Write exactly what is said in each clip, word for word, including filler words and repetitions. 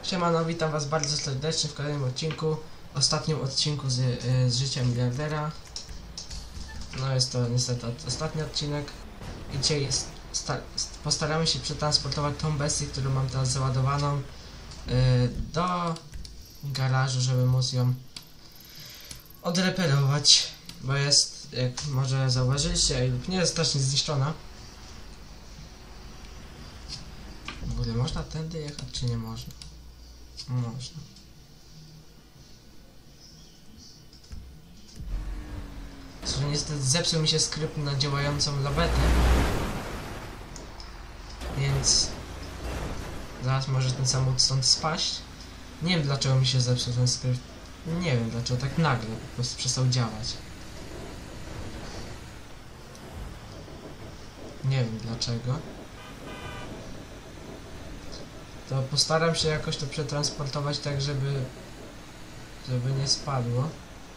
Siemano, witam was bardzo serdecznie w kolejnym odcinku, ostatnim odcinku z, z życia miliardera. No jest to niestety ostatni odcinek i dzisiaj postaramy się przetransportować tą bestię, którą mam teraz załadowaną, yy, do garażu, żeby móc ją odreperować, bo jest, jak może zauważyliście lub nie, jest strasznie zniszczona. W ogóle można tędy jechać, czy nie można? Można. Że niestety zepsuł mi się skrypt na działającą lawetę, więc zaraz może ten samochód stąd spaść. Nie wiem, dlaczego mi się zepsuł ten skrypt. Nie wiem dlaczego, tak nagle po prostu przestał działać. Nie wiem dlaczego. To postaram się jakoś to przetransportować tak, żeby żeby nie spadło.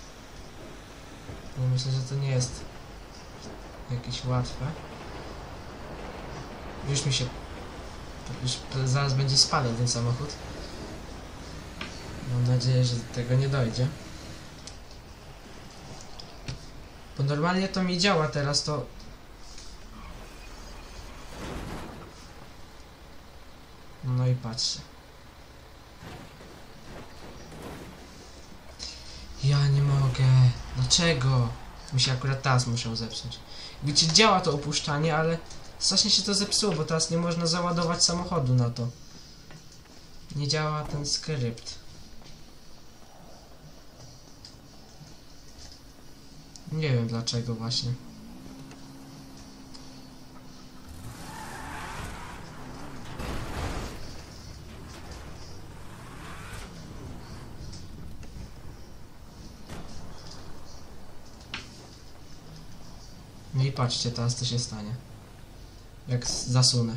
No myślę, że to nie jest jakieś łatwe. Już mi się już zaraz będzie spadał ten samochód. Mam nadzieję, że do tego nie dojdzie. Bo normalnie to mi działa teraz, to no i patrzcie. Ja nie mogę. Dlaczego? Mi się akurat teraz musiał zepsuć. Widzicie, działa to opuszczanie, ale strasznie się to zepsuło, bo teraz nie można załadować samochodu na to. Nie działa ten skrypt. Nie wiem dlaczego właśnie. No i patrzcie, teraz co się stanie. Jak zasunę.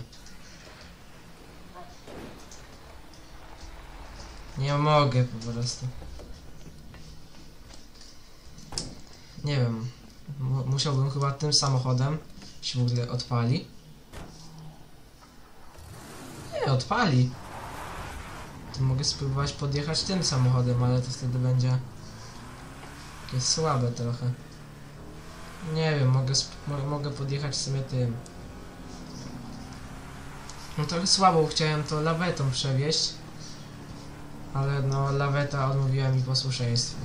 Nie mogę po prostu. Nie wiem. M musiałbym chyba tym samochodem się w ogóle odpali. Nie, odpali. To mogę spróbować podjechać tym samochodem, ale to wtedy będzie jakieś słabe trochę. Nie wiem, mogę, mogę podjechać sobie tym. No trochę słabo, chciałem to lawetą przewieźć. Ale no, laweta odmówiła mi posłuszeństwa.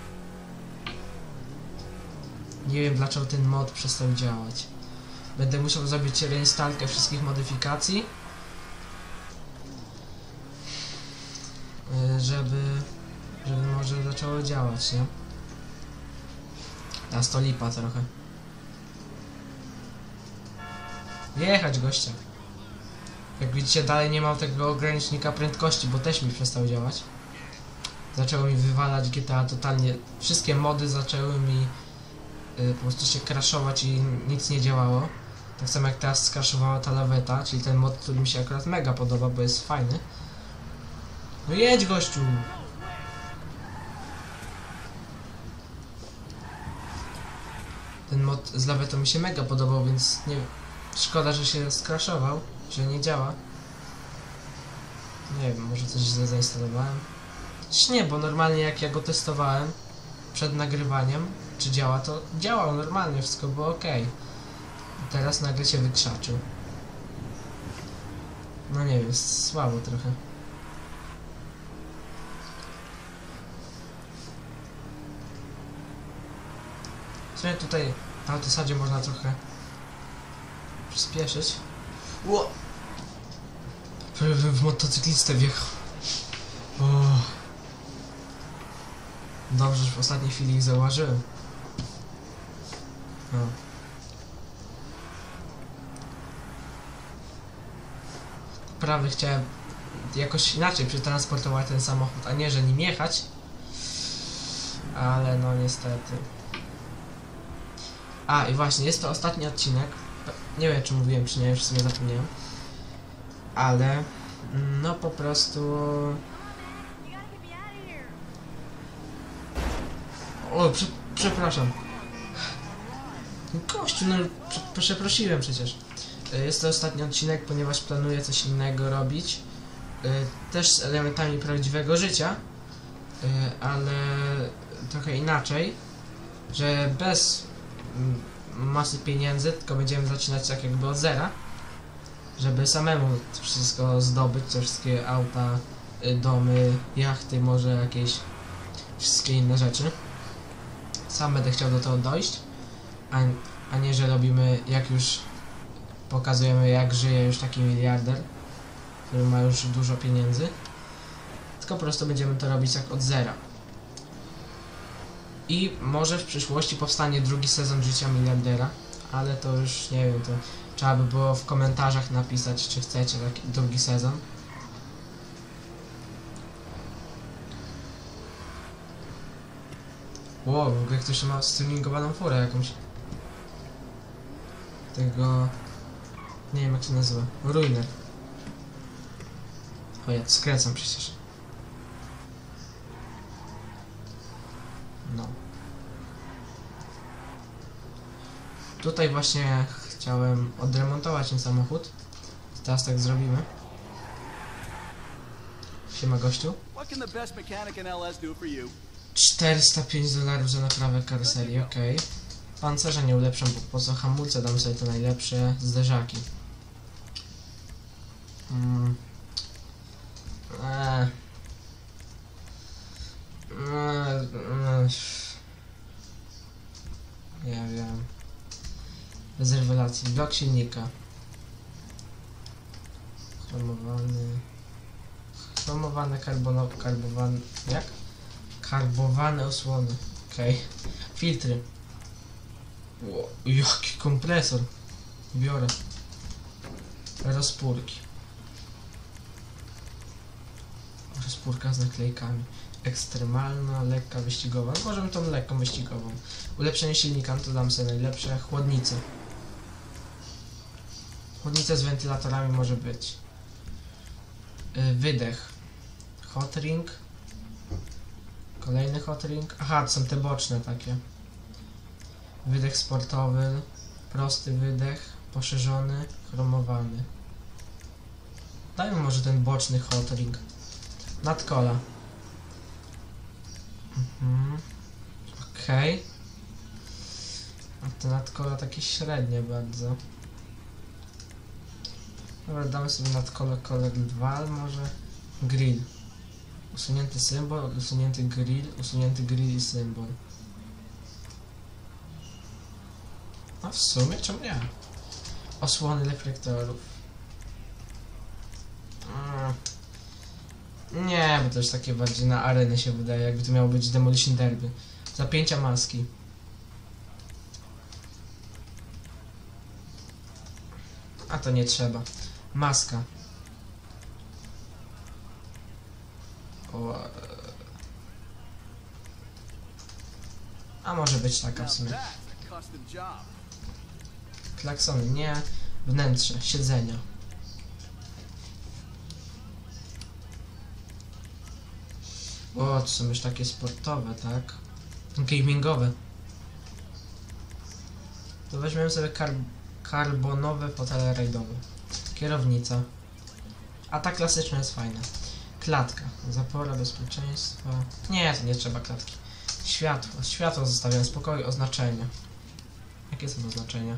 Nie wiem dlaczego ten mod przestał działać. Będę musiał zrobić reinstalkę wszystkich modyfikacji, żeby, żeby może zaczęło działać, nie? Teraz to lipa trochę. Jechać, gościa. Jak widzicie, dalej nie mam tego ogranicznika prędkości, bo też mi przestał działać. Zaczęło mi wywalać G T A totalnie. Wszystkie mody zaczęły mi y, po prostu się crashować i nic nie działało. Tak samo jak teraz skraszowała ta laweta, czyli ten mod, który mi się akurat mega podoba, bo jest fajny. No jedź, gościu! Ten mod z lawetą mi się mega podobał, więc nie wiem. Szkoda, że się skraszował, że nie działa. Nie wiem, może coś źle zainstalowałem. Też nie, bo normalnie jak ja go testowałem przed nagrywaniem, czy działa, to działał normalnie, wszystko było ok. I teraz nagle się wykrzaczył. No nie wiem, słabo trochę. W sumie tutaj na autosadzie można trochę przyspieszyć. Ło! Prawie w motocyklistę wjechał. O. Dobrze, że w ostatniej chwili ich zauważyłem. No. Naprawdę chciałem jakoś inaczej przetransportować ten samochód, a nie, że nim jechać. Ale no niestety. A i właśnie, jest to ostatni odcinek. Nie wiem, czy mówiłem, czy nie, już w sumie zapomniałem. Ale no po prostu. O, prze przepraszam. Gościu, no prze przeprosiłem przecież. Jest to ostatni odcinek, ponieważ planuję coś innego robić. też z elementami prawdziwego życia, y, ale trochę inaczej, że bez y, masy pieniędzy, tylko będziemy zaczynać tak jakby od zera, żeby samemu wszystko zdobyć, te wszystkie auta, y, domy, jachty, może jakieś wszystkie inne rzeczy. Sam będę chciał do tego dojść, a, a nie, że robimy, jak już pokazujemy, jak żyje już taki miliarder, który ma już dużo pieniędzy, tylko po prostu będziemy to robić tak od zera. I może w przyszłości powstanie drugi sezon Życia Miliardera, ale to już nie wiem, to trzeba by było w komentarzach napisać, czy chcecie taki drugi sezon. Wow, w ogóle ktoś ma stuningowaną furę jakąś. Tego... nie wiem jak się nazywa. Ruiner. O, ja skręcam przecież. No. Tutaj właśnie chciałem odremontować ten samochód. Teraz tak zrobimy. Siema gościu. czterysta pięć dolarów za naprawę karoserii, okej. Okay. Pancerza nie ulepszam, bo po co hamulce, dam sobie te najlepsze zderzaki. Mm. Eee. Eee. Nie wiem. Bez rewelacji. Blok silnika. Chromowany. Chromowane karbonowe. Karbowane. Jak? Karbowane osłony. Okej. Okay. Filtry. Ło, jaki kompresor. Biorę. Rozpórki. Rozpórka z naklejkami. Ekstremalna, lekka, wyścigowa. No możemy tą lekką wyścigową. Ulepszenie silnika, no to dam sobie najlepsze. Chłodnice. Chłodnice z wentylatorami może być. Yy, wydech. Hot ring. Kolejny hot ring. Aha, to są te boczne takie. Wydech sportowy. Prosty wydech. Poszerzony. Chromowany. Dajmy może ten boczny hot ring. Nadkola. Mhm. Okej. Okay. A te nadkola takie średnie bardzo. Dobra, damy sobie nadkole kolor dwa, może grill. Usunięty symbol, usunięty grill, usunięty grill i symbol. A w sumie czemu nie? Osłony reflektorów. Mm. Nie, bo to już takie bardziej na arenę się wydaje, jakby to miało być Demolition Derby. Zapięcia maski. A to nie trzeba. Maska. O, a może być taka w sumie. Klaksony nie. Wnętrze, siedzenia. O, to są już takie sportowe, tak? Gamingowe. To weźmiemy sobie kar karbonowe fotele rajdowe. Kierownica. A ta klasyczna jest fajna. Klatka. Zapora bezpieczeństwa. Nie, to nie trzeba klatki. Światło. Światło zostawiam w spokoju. Oznaczenia. Jakie są oznaczenia?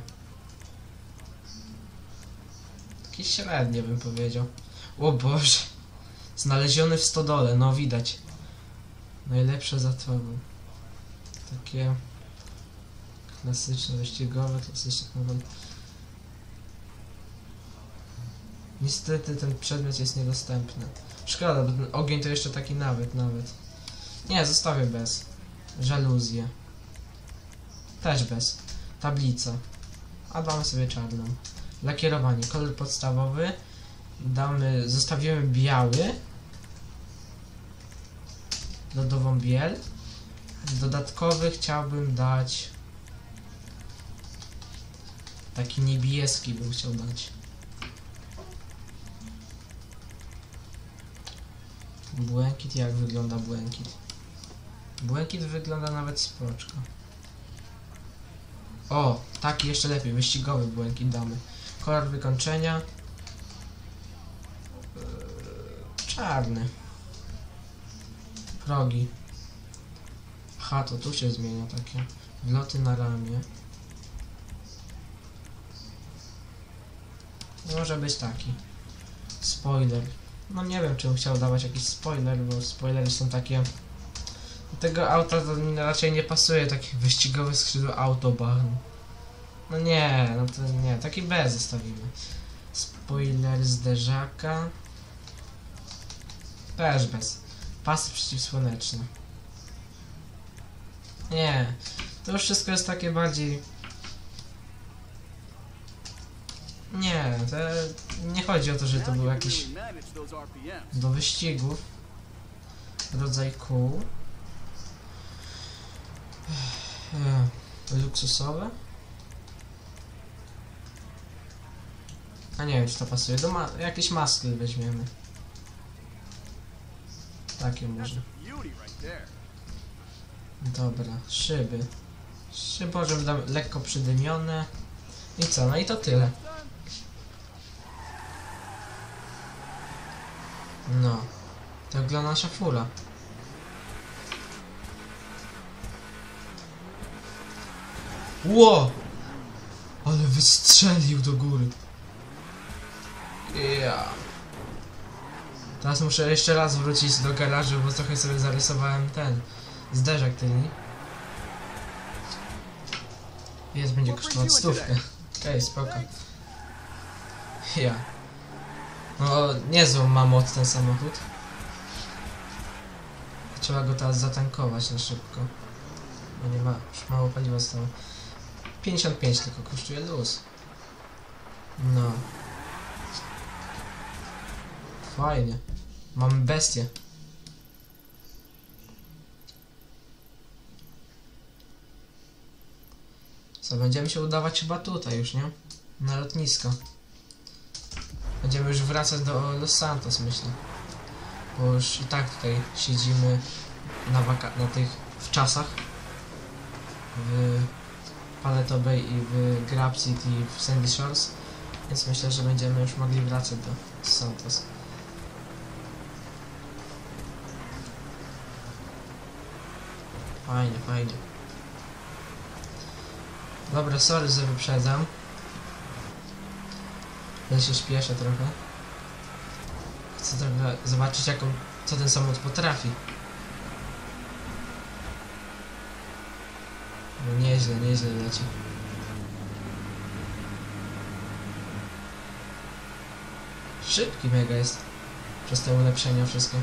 Jakieś średnie bym powiedział. O Boże. Znaleziony w stodole. No widać. Najlepsze za tobą. Takie klasyczne, wyścigowe, klasyczne. Niestety ten przedmiot jest niedostępny. Szkoda, bo ten ogień to jeszcze taki nawet, nawet. Nie, zostawię bez. Żaluzje. Też bez. Tablica. A damy sobie czarną. Lakierowanie. Kolor podstawowy. Damy, zostawimy biały. Lodową biel. Dodatkowy chciałbym dać taki niebieski bym chciał dać. Błękit, jak wygląda błękit? Błękit wygląda nawet spoczko. O, taki jeszcze lepiej, wyścigowy błękit damy. Kolor wykończenia. Czarny. Progi. Aha, to tu się zmienia takie. Wloty na ramię. Może być taki. Spoiler. No nie wiem, czy bym chciał dawać jakiś spoiler, bo spoilery są takie... Do tego auta to mi raczej nie pasuje, taki wyścigowy skrzydło Autobahn. No nie, no to nie, taki bez zostawimy. Spoiler zderzaka. Też bez. Pasy przeciwsłoneczne. Nie, to już wszystko jest takie bardziej... Nie, to nie chodzi o to, że to był jakiś do wyścigów rodzaj kół. Luksusowe. A nie wiem, czy to pasuje. Do ma jakieś maski weźmiemy. Takie może. Dobra, szyby. Szyby może lekko przydymione. I co? No i to tyle. No. To wygląda nasza fura. Ło! Ale wystrzelił do góry. Yeah. Teraz muszę jeszcze raz wrócić do garażu, bo trochę sobie zarysowałem ten zderzak tylny. Jest, będzie kosztować stówkę. Okej, okay, spoko. Ja. No, niezłą ma moc ten samochód. Trzeba go teraz zatankować na szybko. Bo nie ma, już mało paliwa stało. pięćdziesiąt pięć tylko kosztuje luz. No. Fajnie. Mamy bestię. Co, będziemy się udawać chyba tutaj już, nie? Na lotnisko. Będziemy już wracać do Los Santos, myślę. Bo już i tak tutaj siedzimy na, waka na tych w czasach. W Paleto Bay i w Grab City i w Sandy Shores. Więc myślę, że będziemy już mogli wracać do Los Santos. Fajnie, fajnie. Dobra, sorry, że wyprzedzam. Ja się śpieszę trochę. Chcę trochę zobaczyć, jaką, co ten samochód potrafi. No nieźle, nieźle leci. Szybki mega jest. Przez te ulepszenia wszystkie.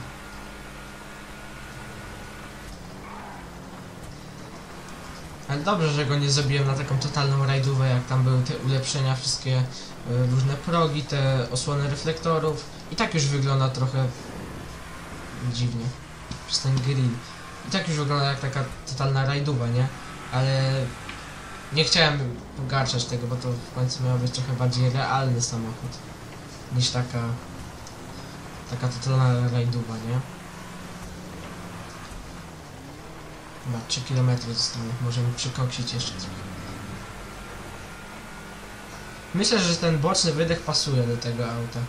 Ale dobrze, że go nie zrobiłem na taką totalną rajdówę, jak tam były te ulepszenia, wszystkie y, różne progi, te osłony reflektorów. I tak już wygląda trochę dziwnie przez ten grill. I tak już wygląda jak taka totalna rajdowa, nie? Ale nie chciałem pogarszać tego, bo to w końcu miał być trochę bardziej realny samochód niż taka taka totalna rajdowa, nie? Chyba trzy kilometry zostały, możemy przykoksić jeszcze trochę. Myślę, że ten boczny wydech pasuje do tego auta.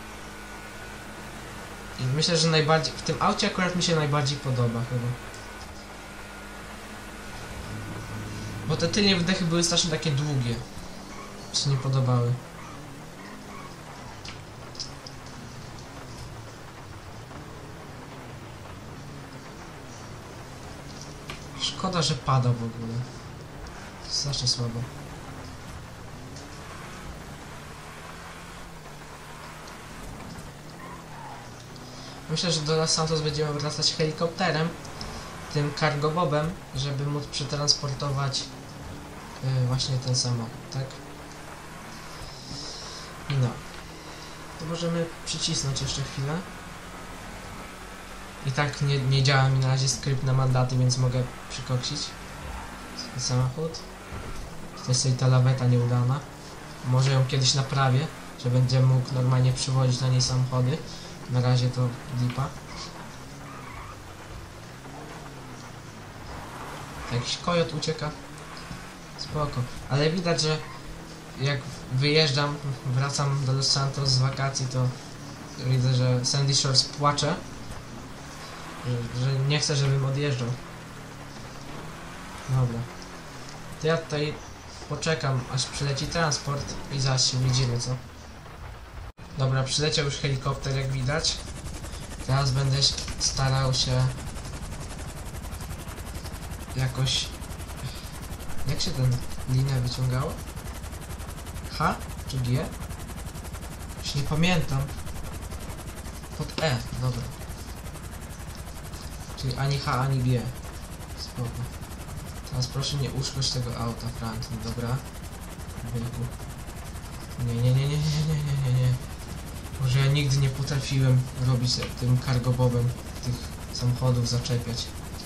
I myślę, że najbardziej... w tym aucie akurat mi się najbardziej podoba chyba. Bo te tylnie wydechy były strasznie takie długie. Mi się nie podobały. Szkoda, że pada w ogóle. Strasznie słabo. Myślę, że do Los Santos będziemy wracać helikopterem, tym cargobobem, żeby móc przetransportować yy, właśnie ten samochód, tak? No. To możemy przycisnąć jeszcze chwilę. I tak nie, nie działa mi na razie skrypt na mandaty, więc mogę przykoksić ten samochód. To jest tutaj ta laweta nieudana. Może ją kiedyś naprawię, że będzie mógł normalnie przywozić na niej samochody. Na razie to lipa. Jakiś kojot ucieka. Spoko. Ale widać, że jak wyjeżdżam, wracam do Los Santos z wakacji, to widzę, że Sandy Shores płacze, że, że nie chce, żebym odjeżdżał. Dobra. To ja tutaj poczekam, aż przyleci transport i zaś się widzimy, co? Dobra, przyleciał już helikopter, jak widać. Teraz będę starał się jakoś... Jak się ten linię wyciągało? H czy G? Już nie pamiętam. Pod E, dobra. Czyli ani H, ani G. Spoko. Teraz proszę nie uszkodź tego auta, Franklin, dobra? Wielku. Nie, nie, nie, nie, nie, nie, nie, nie, nie. Może ja nigdy nie potrafiłem robić tym cargo bobem tych samochodów zaczepiać.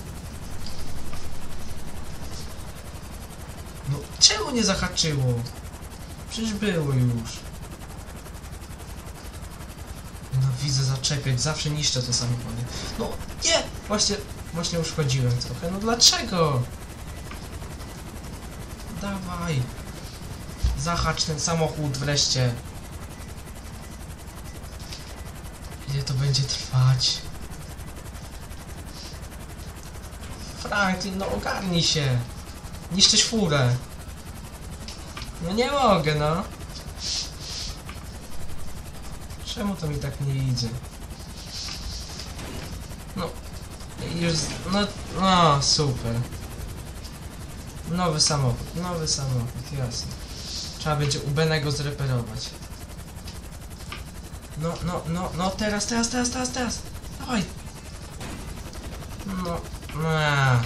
No, czemu nie zahaczyło? Przecież było już. No widzę zaczepiać, zawsze niszczę te samochody. No nie! Właśnie, właśnie uszkodziłem trochę. No dlaczego? Dawaj. Zahacz ten samochód wreszcie. Ile to będzie trwać? Franklin, no ogarnij się. Niszczysz furę. No nie mogę, no. Czemu to mi tak nie idzie? No. Już... No... No, super. Nowy samochód, nowy samochód, jasne. Trzeba będzie u Benego zreperować. No, no, no, no, teraz, teraz, teraz, teraz, teraz. Dawaj. No, no.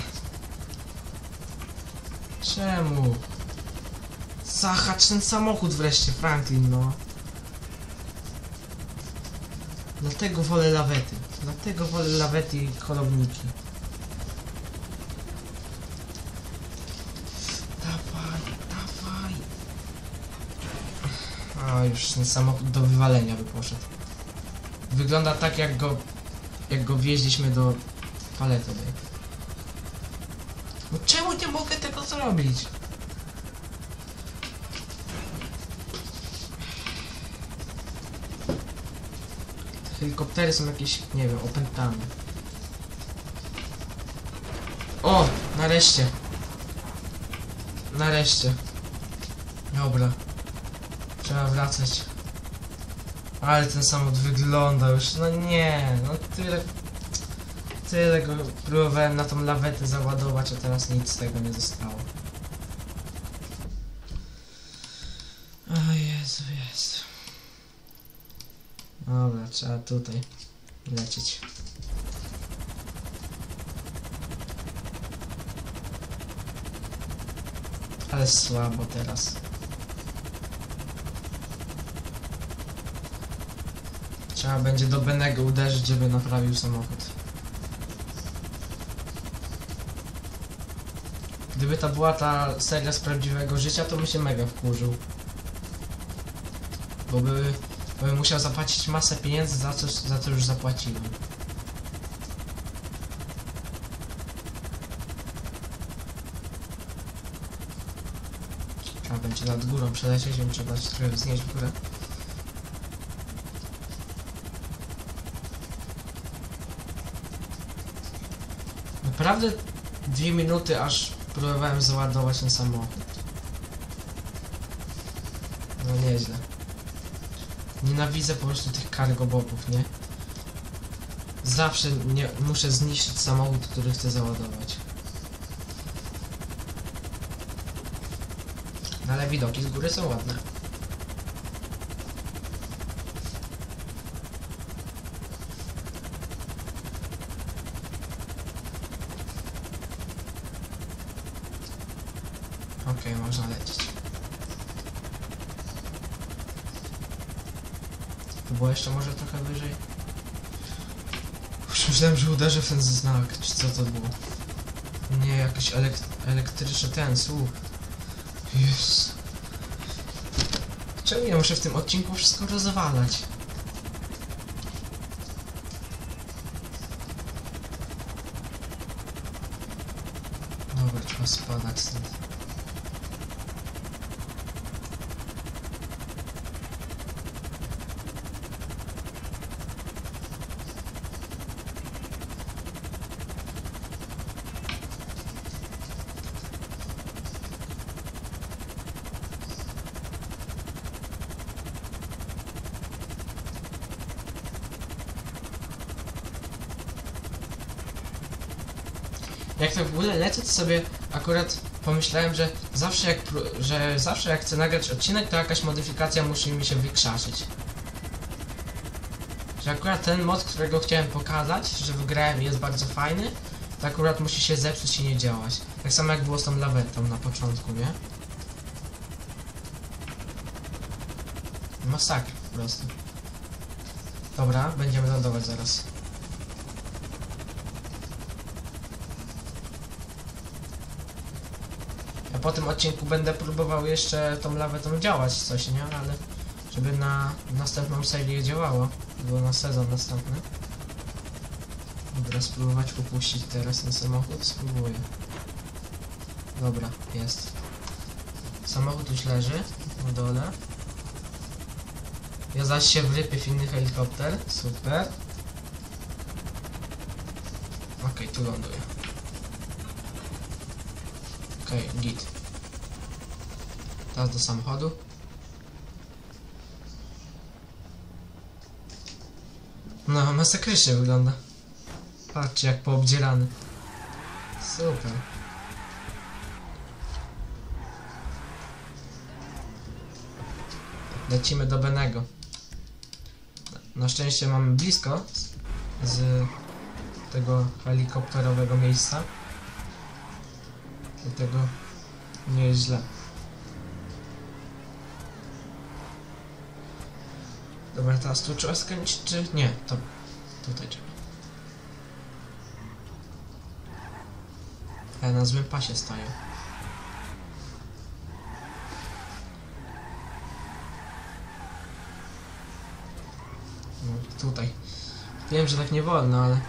Czemu? Zahacz ten samochód wreszcie, Franklin, no. Dlatego wolę lawety. Dlatego wolę lawety i holowniki. Dawaj, dawaj. A już ten samochód do wywalenia by poszedł. Wygląda tak, jak go jak go wieźliśmy do paletowej. No czemu nie mogę tego zrobić? Te helikoptery są jakieś, nie wiem, opętane. O! Nareszcie! Nareszcie. Dobra. Trzeba wracać. Ale ten samochód wygląda już, no nie, no tyle... Tyle go próbowałem na tą lawetę załadować, a teraz nic z tego nie zostało. O Jezu, Jezu. Dobra, trzeba tutaj lecieć. Ale słabo teraz. Trzeba będzie do Benego uderzyć, żeby naprawił samochód. Gdyby to była ta seria z prawdziwego życia, to bym się mega wkurzył. Bo by, bo bym musiał zapłacić masę pieniędzy za co, za co już zapłaciłem. Trzeba będzie nad górą przelecieć, więc trzeba się trochę wznieść w górę. Naprawdę dwie minuty aż próbowałem załadować ten samochód. No nieźle. Nienawidzę po prostu tych cargo bobów, nie? Zawsze nie, muszę zniszczyć samochód, który chcę załadować. No ale widoki z góry są ładne. Okej, okay, można lecieć. To było jeszcze może trochę wyżej? Już myślałem, że uderzę w ten znak, czy co to było? Nie, jakiś elek elektryczny ten, słuch. Jezus. Czemu ja muszę w tym odcinku wszystko rozwalać? Dobra, trzeba spadać stąd. Jak tak w ogóle lecę, to sobie akurat pomyślałem, że zawsze jak, że zawsze jak chcę nagrać odcinek, to jakaś modyfikacja musi mi się wykrzaszyć. Że akurat ten mod, którego chciałem pokazać, że wygrałem i jest bardzo fajny, to akurat musi się zepsuć i nie działać. Tak samo jak było z tą lawetą na początku, nie? Masakra po prostu. Dobra, będziemy lądować zaraz. Ja po tym odcinku będę próbował jeszcze tą lawetą działać coś, nie? Ale żeby na następną serię działało. Było na sezon następny. Dobra, spróbować popuścić teraz ten samochód. Spróbuję. Dobra, jest. Samochód już leży na dole. Ja zaś się wrypię w inny helikopter. Super. Okej, okay, tu ląduję. Okej, okay, git. Teraz do samochodu. No, masakrycznie wygląda. Patrzcie, jak poobdzierany. Super. Lecimy do Benego. Na szczęście mamy blisko z, z tego helikopterowego miejsca. Dlatego nie jest źle. Dobra, teraz tu trzeba skręcić, czy nie? To tutaj trzeba. Ja na złym pasie stoję. No, tutaj. Wiem, że tak nie wolno, ale...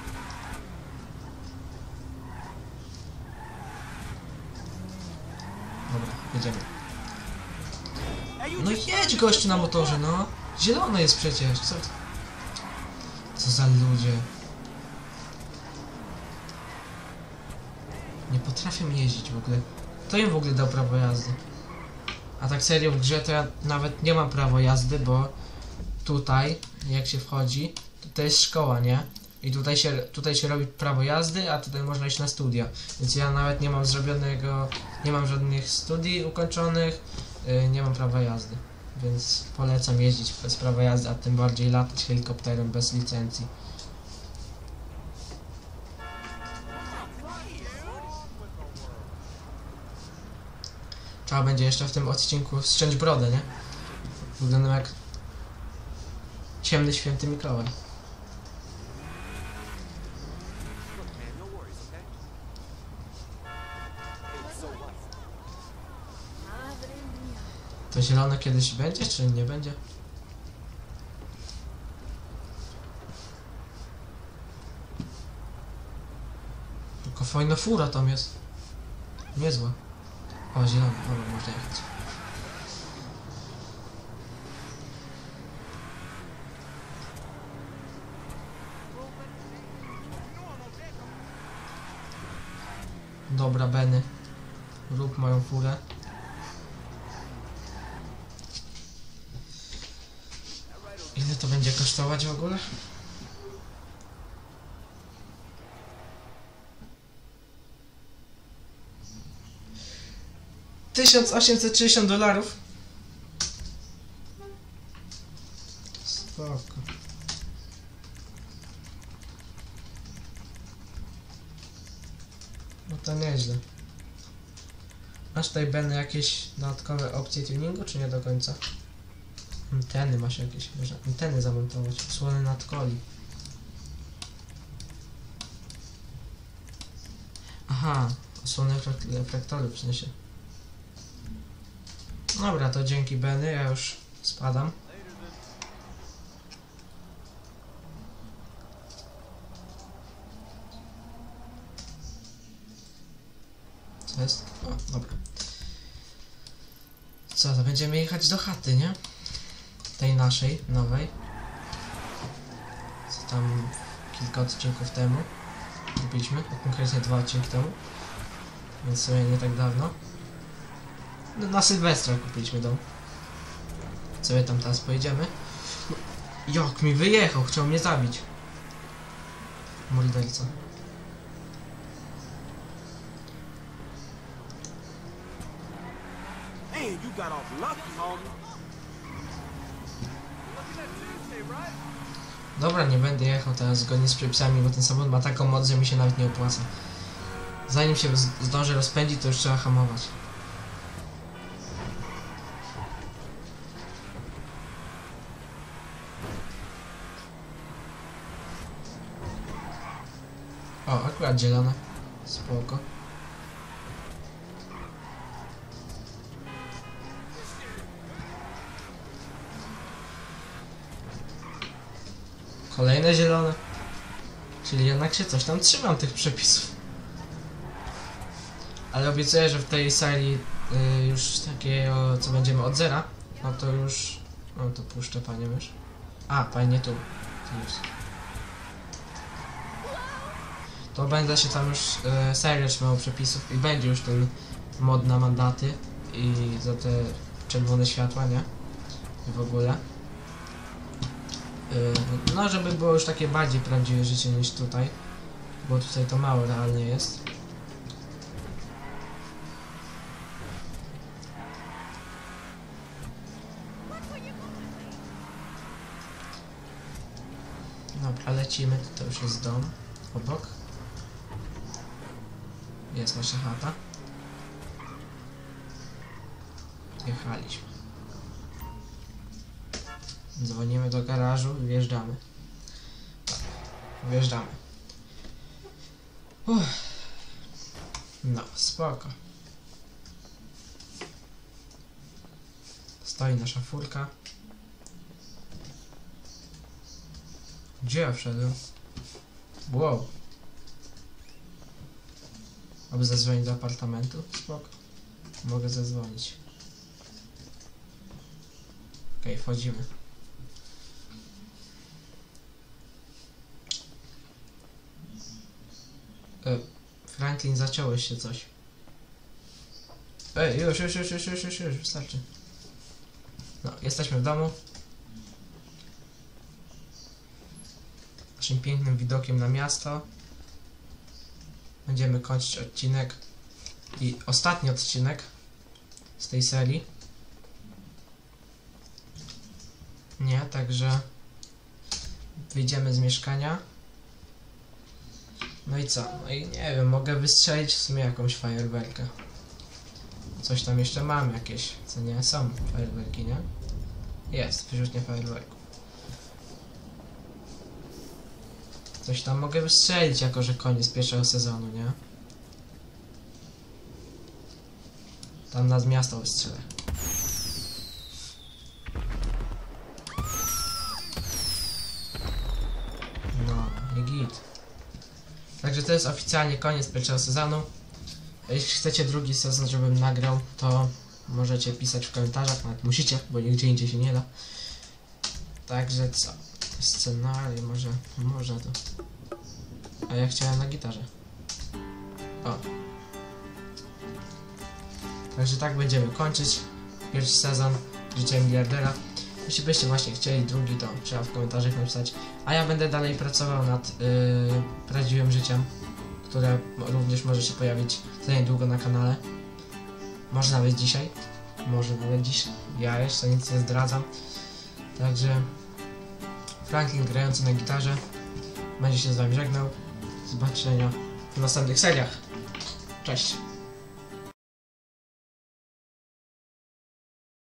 Dobra, jedziemy. No jedź gościu na motorze, no! Zielony jest przecież, co... Co za ludzie. Nie potrafię jeździć w ogóle. Kto im w ogóle dał prawo jazdy? A tak serio w grze to ja nawet nie mam prawa jazdy, bo tutaj, jak się wchodzi, to jest szkoła, nie? I tutaj się, tutaj się robi prawo jazdy, a tutaj można iść na studia. Więc ja nawet nie mam zrobionego, nie mam żadnych studii ukończonych, yy, nie mam prawa jazdy. Więc polecam jeździć bez prawa jazdy, a tym bardziej latać helikopterem bez licencji. Trzeba będzie jeszcze w tym odcinku ściąć brodę, nie? Wyglądam jak ciemny święty Mikołaj. To zielone kiedyś będzie, czy nie będzie? Tylko fajna fura tam jest. Niezła. O, zielony, dobra, można jechać. Dobra, Benny. Rób moją furę. Ile to będzie kosztować w ogóle? tysiąc osiemset sześćdziesiąt dolarów. Spoko. No to nieźle. Masz tutaj, Benny, jakieś dodatkowe opcje tuningu, czy nie do końca? Anteny masz jakieś, można anteny zamontować, osłony nadkoli. Aha, osłony reflektory w sensie. Dobra, to dzięki, Benny, ja już spadam. Co jest? O, dobra. Co, to będziemy jechać do chaty, nie? Tej naszej, nowej. Co tam kilka odcinków temu kupiliśmy, a konkretnie dwa odcinki temu. Więc sobie nie tak dawno. No, na Sylwestra kupiliśmy dom. Sobie tam teraz pojedziemy. No, jak mi wyjechał, chciał mnie zabić. Morderca. got off lucky, homie. Dobra, nie będę jechał teraz zgodnie z przepisami, bo ten samochód ma taką moc, że mi się nawet nie opłaca. Zanim się zdąży rozpędzić, to już trzeba hamować. O, akurat zielone. Spoko. Kolejne zielone. Czyli jednak się coś tam trzymam tych przepisów. Ale obiecuję, że w tej serii y, już takiego, co będziemy od zera, no to już... No to puszczę panią już. A, pani nie tu. To będę się tam już y, serię trzymał przepisów i będzie już ten mod na mandaty i za te czerwone światła, nie? I w ogóle. No, żeby było już takie bardziej prawdziwe życie niż tutaj, bo tutaj to mało realnie jest. Dobra, lecimy, to już jest dom obok. Jest nasza chata. Jechaliśmy. Dzwonimy do garażu i wjeżdżamy. Tak, wjeżdżamy. Uff. No, spoko. Stoi nasza furka. Gdzie ja wszedłem? Wow. Aby zadzwonić do apartamentu? Spoko. Mogę zadzwonić. Okej, okay, wchodzimy. E, Franklin, zaciąłeś się coś. Ej, już, już, już, już, już, już, już, wystarczy. No, jesteśmy w domu. Naszym pięknym widokiem na miasto. Będziemy kończyć odcinek. I ostatni odcinek z tej serii. Nie, także wyjdziemy z mieszkania. No i co? No i nie wiem, mogę wystrzelić w sumie jakąś fajerwerkę. Coś tam jeszcze mam jakieś, co nie? Są fajerwerki, nie? Jest, wyrzutnia fajerwerków. Coś tam mogę wystrzelić, jako że koniec pierwszego sezonu, nie? Tam nad miasto wystrzelę. No, i git. Także to jest oficjalnie koniec pierwszego sezonu. Jeśli chcecie drugi sezon, żebym nagrał, to możecie pisać w komentarzach, nawet musicie, bo nigdzie indziej się nie da. Także co? Scenariusz, może, może to. A ja chciałem na gitarze. O. Także tak będziemy kończyć pierwszy sezon Życia Miliardera. Jeśli byście właśnie chcieli drugi, to trzeba w komentarzach napisać. A ja będę dalej pracował nad yy, prawdziwym życiem, które również może się pojawić za niedługo na kanale. Może nawet dzisiaj. Może nawet dziś. Ja jeszcze nic nie zdradzam. Także Franklin grający na gitarze będzie się z wami żegnał. Do zobaczenia w następnych seriach. Cześć!